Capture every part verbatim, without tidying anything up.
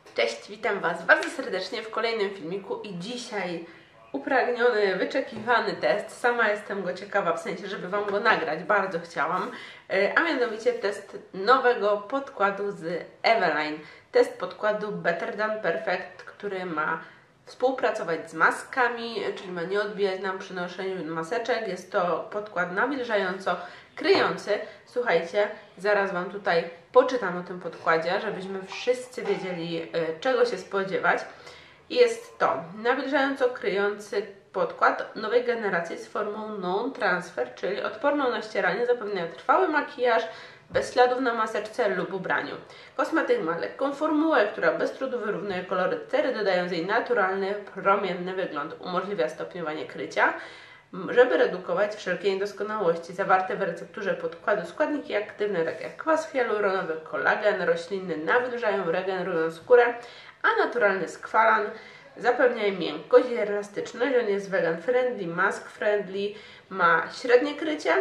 Cześć, witam Was bardzo serdecznie w kolejnym filmiku i dzisiaj upragniony, wyczekiwany test. Sama jestem go ciekawa, w sensie, żeby Wam go nagrać, bardzo chciałam, a mianowicie test nowego podkładu z Eveline. Test podkładu Better Than Perfect, który ma współpracować z maskami, czyli ma nie odbijać nam przy noszeniu maseczek. Jest to podkład nawilżająco kryjący. Słuchajcie, zaraz Wam tutaj poczytam o tym podkładzie, żebyśmy wszyscy wiedzieli, czego się spodziewać. Jest to nawilżająco kryjący podkład nowej generacji z formą non-transfer, czyli odporną na ścieranie, zapewnia trwały makijaż bez śladów na maseczce lub ubraniu. Kosmetyk ma lekką formułę, która bez trudu wyrównuje kolory cery, dodając jej naturalny, promienny wygląd. Umożliwia stopniowanie krycia, żeby redukować wszelkie niedoskonałości. Zawarte w recepturze podkładu składniki aktywne, tak jak kwas hialuronowy, kolagen roślinny, nawilżają, regenerują skórę, a naturalny skwalan zapewnia miękkość i elastyczność. On jest vegan friendly, mask friendly, ma średnie krycie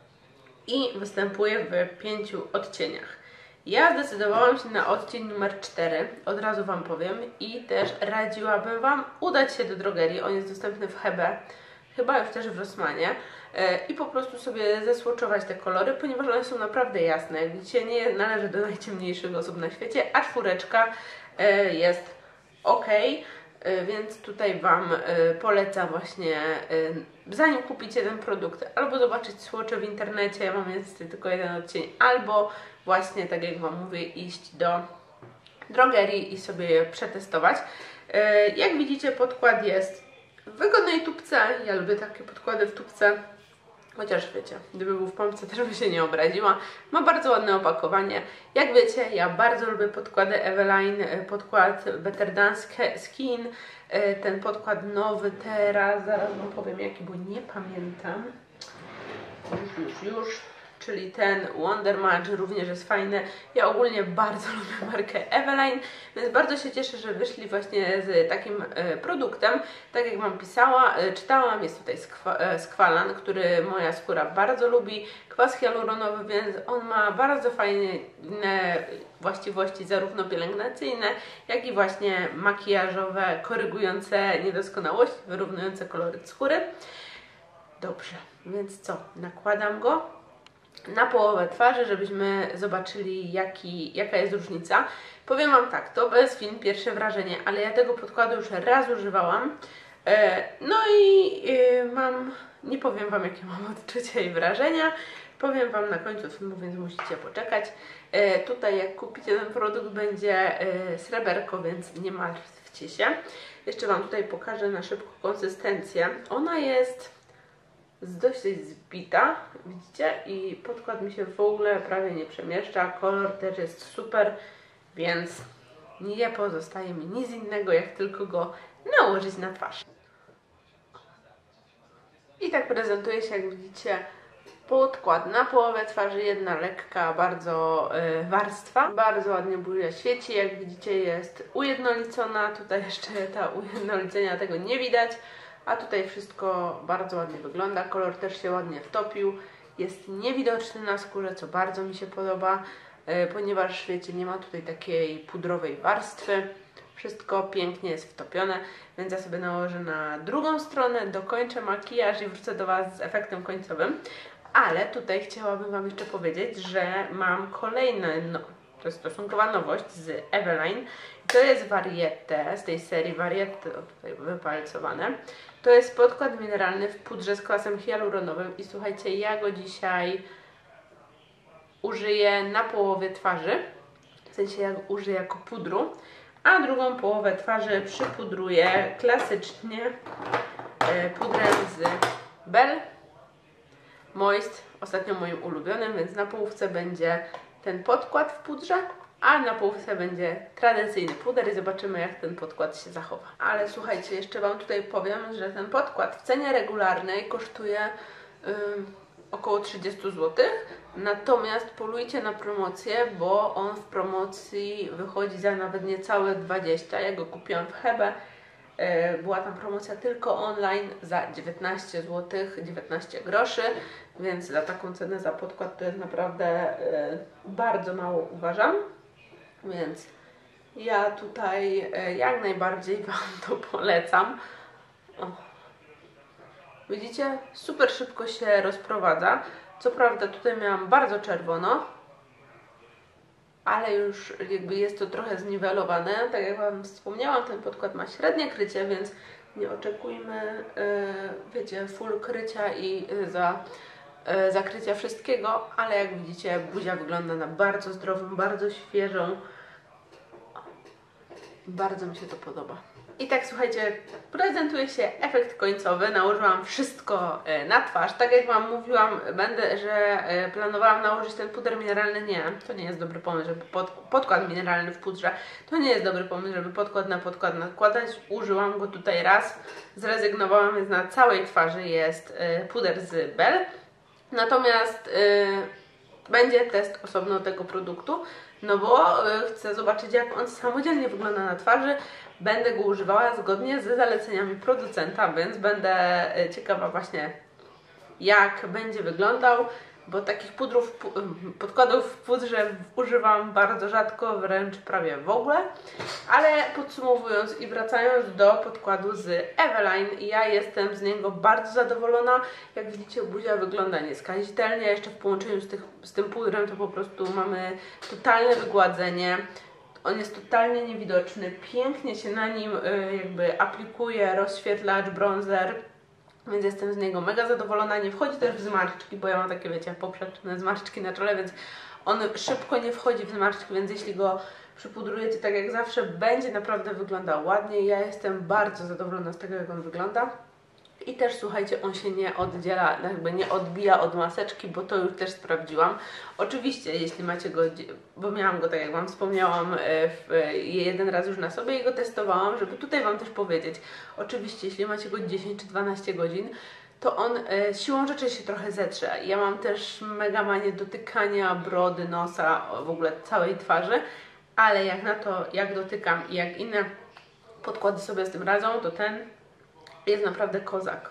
i występuje w pięciu odcieniach. Ja zdecydowałam się na odcień numer cztery, od razu Wam powiem, i też radziłabym Wam udać się do drogerii. On jest dostępny w Hebe, chyba już też w Rossmanie, i po prostu sobie zesłoczować te kolory, ponieważ one są naprawdę jasne. Jak widzicie, nie należy do najciemniejszych osób na świecie, a czwóreczka jest ok, więc tutaj Wam polecam właśnie, zanim kupicie ten produkt, albo zobaczyć swatche w internecie, ja mam niestety tylko jeden odcień, albo właśnie, tak jak Wam mówię, iść do drogerii i sobie je przetestować. Jak widzicie, podkład jest w wygodnej tubce, ja lubię takie podkłady w tubce, chociaż wiecie, gdyby był w pompce, też by się nie obraziła. Ma bardzo ładne opakowanie. Jak wiecie, ja bardzo lubię podkłady Eveline, podkład Better Than Skin, ten podkład nowy teraz, zaraz Wam powiem jaki, bo nie pamiętam. Już, już, już. Czyli ten Wonder Match również jest fajny. Ja ogólnie bardzo lubię markę Eveline, więc bardzo się cieszę, że wyszli właśnie z takim e, produktem. Tak jak Wam pisała, e, czytałam, jest tutaj skwa, e, skwalan, który moja skóra bardzo lubi. Kwas hialuronowy, więc on ma bardzo fajne właściwości, zarówno pielęgnacyjne, jak i właśnie makijażowe, korygujące niedoskonałości, wyrównujące kolory skóry. Dobrze, więc co? Nakładam go na połowę twarzy, żebyśmy zobaczyli jaki, jaka jest różnica. Powiem Wam tak, to bez film pierwsze wrażenie, ale ja tego podkładu już raz używałam. E, no i e, mam, nie powiem Wam jakie mam odczucia i wrażenia. Powiem Wam na końcu filmu, więc musicie poczekać. E, tutaj jak kupicie ten produkt, będzie e, sreberko, więc nie martwcie się. Jeszcze Wam tutaj pokażę na szybko konsystencję. Ona jest dość zbita, widzicie? I podkład mi się w ogóle prawie nie przemieszcza. Kolor też jest super, więc nie pozostaje mi nic innego, jak tylko go nałożyć na twarz. I tak prezentuje się, jak widzicie, podkład na połowę twarzy, jedna lekka bardzo yy, warstwa. Bardzo ładnie buzia świeci, jak widzicie jest ujednolicona. Tutaj jeszcze ta ujednolicenia tego nie widać. A tutaj wszystko bardzo ładnie wygląda, kolor też się ładnie wtopił, jest niewidoczny na skórze, co bardzo mi się podoba, yy, ponieważ wiecie, nie ma tutaj takiej pudrowej warstwy, wszystko pięknie jest wtopione, więc ja sobie nałożę na drugą stronę, dokończę makijaż i wrócę do Was z efektem końcowym, ale tutaj chciałabym Wam jeszcze powiedzieć, że mam kolejne, no, to jest stosunkowa nowość z Eveline. To jest Variette, z tej serii Variette, tutaj wypalcowane. To jest podkład mineralny w pudrze z kwasem hialuronowym i słuchajcie, ja go dzisiaj użyję na połowie twarzy, w sensie ja go użyję jako pudru, a drugą połowę twarzy przypudruję klasycznie pudrem z Bell Moist, ostatnio moim ulubionym, więc na połówce będzie ten podkład w pudrze, a na połówce będzie tradycyjny puder i zobaczymy, jak ten podkład się zachowa. Ale słuchajcie, jeszcze Wam tutaj powiem, że ten podkład w cenie regularnej kosztuje yy, około trzydzieści złotych, natomiast polujcie na promocję, bo on w promocji wychodzi za nawet niecałe dwadzieścia. Ja go kupiłam w Hebe, yy, była tam promocja tylko online za dziewiętnaście złotych, dziewiętnaście groszy, więc za taką cenę za podkład to jest naprawdę yy, bardzo mało, uważam. Więc Ja tutaj jak najbardziej Wam to polecam. O. Widzicie? Super szybko się rozprowadza. Co prawda tutaj miałam bardzo czerwono, ale już jakby jest to trochę zniwelowane. Tak jak Wam wspomniałam, ten podkład ma średnie krycie, więc nie oczekujmy, wiecie, full krycia i za, zakrycia wszystkiego, ale jak widzicie, buzia wygląda na bardzo zdrową, bardzo świeżą. Bardzo mi się to podoba. I tak, słuchajcie, prezentuje się efekt końcowy. Nałożyłam wszystko na twarz. Tak jak Wam mówiłam, będę, że planowałam nałożyć ten puder mineralny. Nie, to nie jest dobry pomysł, żeby pod, podkład mineralny w pudrze. To nie jest dobry pomysł, żeby podkład na podkład nakładać. Użyłam go tutaj raz, zrezygnowałam, więc na całej twarzy jest puder z Bell. Natomiast yy, będzie test osobno tego produktu, no bo yy, chcę zobaczyć, jak on samodzielnie wygląda na twarzy. Będę go używała zgodnie z zaleceniami producenta, więc będę yy, ciekawa właśnie, jak będzie wyglądał, bo takich pudrów, podkładów w pudrze używam bardzo rzadko, wręcz prawie w ogóle. Ale podsumowując i wracając do podkładu z Eveline, ja jestem z niego bardzo zadowolona. Jak widzicie, buzia wygląda nieskazitelnie, jeszcze w połączeniu z, tych, z tym pudrem to po prostu mamy totalne wygładzenie. On jest totalnie niewidoczny, pięknie się na nim jakby aplikuje rozświetlacz, bronzer. Więc jestem z niego mega zadowolona. Nie wchodzi też w zmarszczki, bo ja mam takie, wiecie, poprzeczne zmarszczki na czole, więc on szybko nie wchodzi w zmarszczki, więc jeśli go przypudrujecie tak jak zawsze, będzie naprawdę wyglądał ładnie. Ja jestem bardzo zadowolona z tego, jak on wygląda. I też, słuchajcie, on się nie oddziela, jakby nie odbija od maseczki, bo to już też sprawdziłam. Oczywiście, jeśli macie go, bo miałam go, tak jak Wam wspomniałam, w, jeden raz już na sobie i go testowałam, żeby tutaj Wam też powiedzieć. Oczywiście, jeśli macie go dziesięć czy dwanaście godzin, to on e, siłą rzeczy się trochę zetrze. Ja mam też mega manię dotykania brody, nosa, w ogóle całej twarzy, ale jak na to, jak dotykam i jak inne podkłady sobie z tym radzą, to ten jest naprawdę kozak.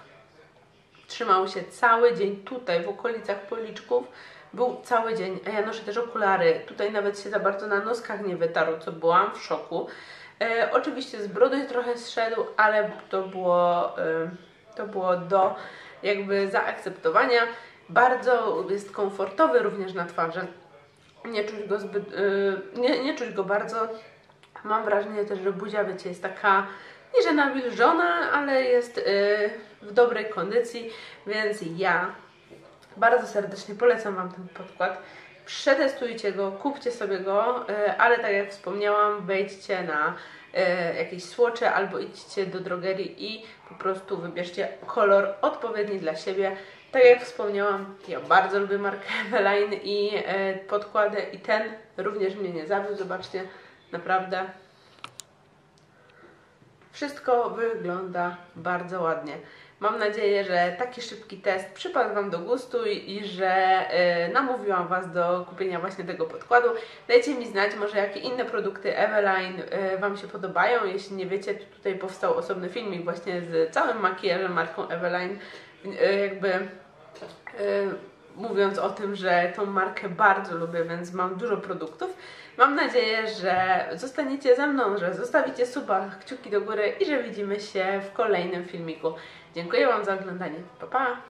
Trzymał się cały dzień tutaj, w okolicach policzków. Był cały dzień, a ja noszę też okulary. Tutaj nawet się za bardzo na noskach nie wytarł, co byłam w szoku. E, oczywiście z brody trochę zszedł, ale to było, e, to było do jakby zaakceptowania. Bardzo jest komfortowy również na twarzy. Nie czuć go zbyt, e, nie, nie czuć go bardzo. Mam wrażenie też, że buzia, wiecie, jest taka nie że nawilżona, ale jest yy, w dobrej kondycji, więc ja bardzo serdecznie polecam Wam ten podkład. Przetestujcie go, kupcie sobie go, yy, ale tak jak wspomniałam, wejdźcie na yy, jakieś słocze albo idźcie do drogerii i po prostu wybierzcie kolor odpowiedni dla siebie. Tak jak wspomniałam, ja bardzo lubię markę Eveline i yy, podkłady i ten również mnie nie zawiódł. Zobaczcie, naprawdę wszystko wygląda bardzo ładnie. Mam nadzieję, że taki szybki test przypadł Wam do gustu i, i że y, namówiłam Was do kupienia właśnie tego podkładu. Dajcie mi znać, może jakie inne produkty Eveline y, Wam się podobają. Jeśli nie wiecie, to tutaj powstał osobny filmik właśnie z całym makijażem marką Eveline. Y, jakby y, mówiąc o tym, że tą markę bardzo lubię, więc mam dużo produktów. Mam nadzieję, że zostaniecie ze mną, że zostawicie suba, kciuki do góry i że widzimy się w kolejnym filmiku. Dziękuję Wam za oglądanie. Pa, pa!